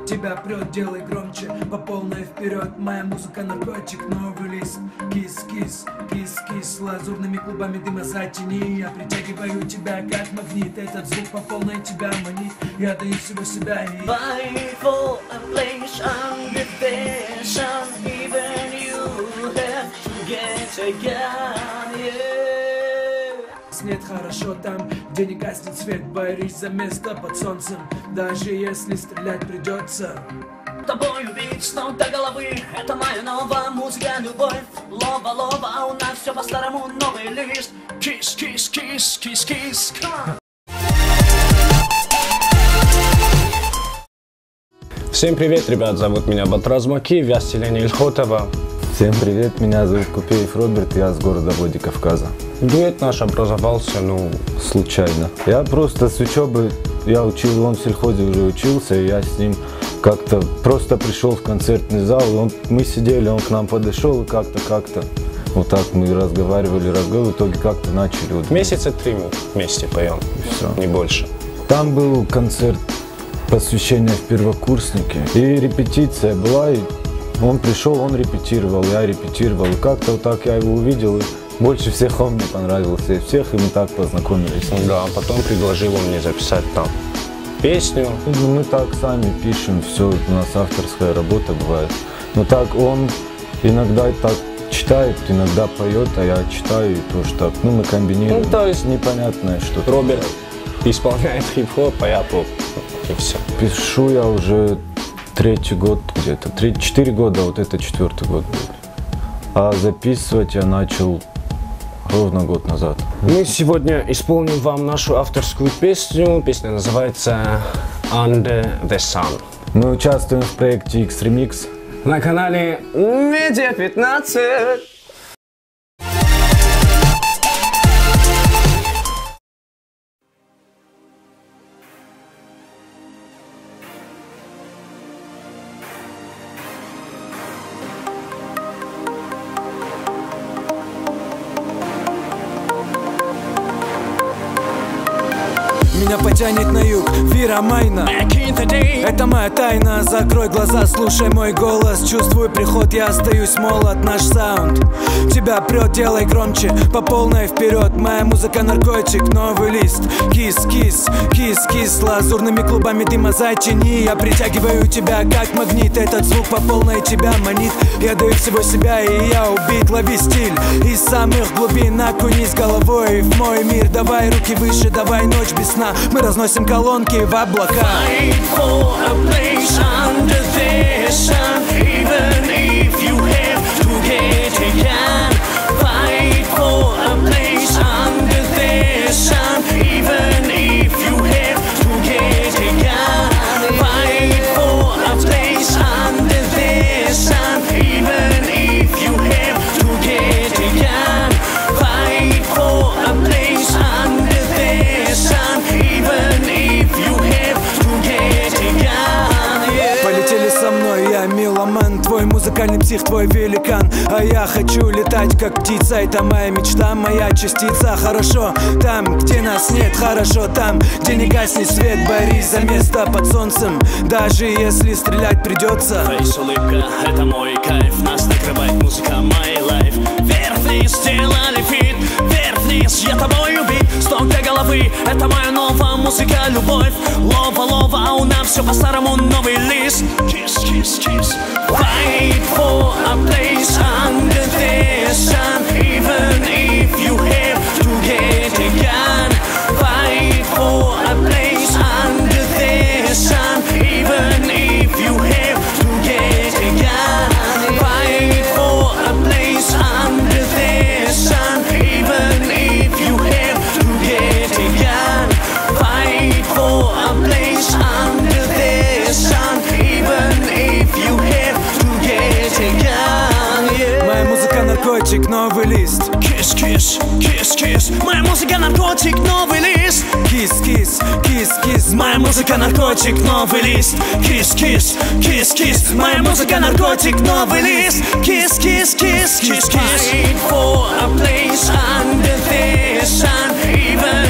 Тебя прет, делай громче, по полной вперед. Моя музыка наркотик, новый лист. Кис, кис, кис, кис. Лазурными клубами дыма затяни. Я притягиваю тебя как магнит. Этот звук по полной тебя манит. Я даю всего себя и... Fight for a place under tension. Even you have to get a gun, yeah. Нет, хорошо там, где не гаснет свет. Борись за место под солнцем, даже если стрелять придется. Тобой убить с ног до головы. Это моя новая музыка, любовь. Лова, лова, а у нас все по-старому, новый лист. Кис, кис, кис, кис, кис. Всем привет, ребят, зовут меня Батраз Макиев, я с селения Ильхотова. Всем привет, меня зовут Купеев Роберт, я с города Владикавказа. Дуэт наш образовался, случайно. Я просто с учебы, он в сельхозе уже учился, и я с ним как-то просто пришел в концертный зал, и мы сидели, он к нам подошел, и как-то вот так мы разговаривали, в итоге как-то начали. Месяца 3 мы вместе поем, все, не больше. Там был концерт посвящения в первокурсники, и репетиция была, и он пришел, он репетировал, я репетировал, и как-то вот так я его увидел, и больше всех он мне понравился, и мы так познакомились. Да, а потом предложил он мне записать там песню. Мы так сами пишем, все, у нас авторская работа бывает. Но так он иногда так читает, иногда поет, а я читаю и тоже так, мы комбинируем. То есть непонятное что-то. Роберт исполняет хип-хоп, а я поп, и все. Пишу я уже 3-й год где-то, 4 года, вот это 4-й год будет. А записывать я начал ровно год назад. Мы сегодня исполним вам нашу авторскую песню. Песня называется Under the Sun. Мы участвуем в проекте X-Remix на канале Медиа 15. Меня потянет на юг, Вира Майна. Это моя тайна, закрой глаза, слушай мой голос. Чувствую приход, я остаюсь молод, наш саунд. Тебя прет, делай громче, по полной вперед. Моя музыка наркотик, новый лист. Кис, кис, кис, кис. Лазурными клубами дыма затяни. Я притягиваю тебя как магнит. Этот звук по полной тебя манит. Я даю всего себя и я убит, лови стиль. Из самых глубин окунись головой в мой мир. Давай руки выше, давай ночь без сна. Мы разносим колонки в облака. Fight for a place under the sun. Even if you have to get a gun. Fight for a place under the sun. Even if you have to get a gun. Fight for a place under the sun. Even if you have to get a gun. Fight for a place under the sun. Even if you have to get a gun, yeah. Полетели со мной, я меломан. Твой музыкальный псих, твой великан. А я хочу летать как птица. Это моя мечта, моя частица. Хорошо там, где нас нет. Хорошо там, где не гаснет свет. Борись за место под солнцем, даже если стрелять придется. Фейс, улыбка, это мой кайф. Нас накрывает музыка, my life. Вверх-вниз сделали фит. Вверх-вниз, я тобой убит. С ног до головы, это моя новая музыка, любовь. Лова, лова, а у нас все по-старому, новый лист. Kiss, kiss, kiss. Fight for a place under the sun. Even if you have to get a gun. Fight for a place under the sun. Even if you have to get a gun. Fight for a place under the sun. Even if you have to get a gun. Fight for a place under the sun. Even if you have to get a gun, yeah. Моя музыка наркотик, новый лист. Kiss, kiss, kiss, kiss. Моя музыка наркотик, новый лист. Кис, кис, кис, кис. Моя музыка наркотик, новый лист. Kiss, kiss, kiss, kiss. Моя музыка наркотик, новый лист. Kiss, kiss, kiss, kiss, kiss. Fight for a place under the sun. Even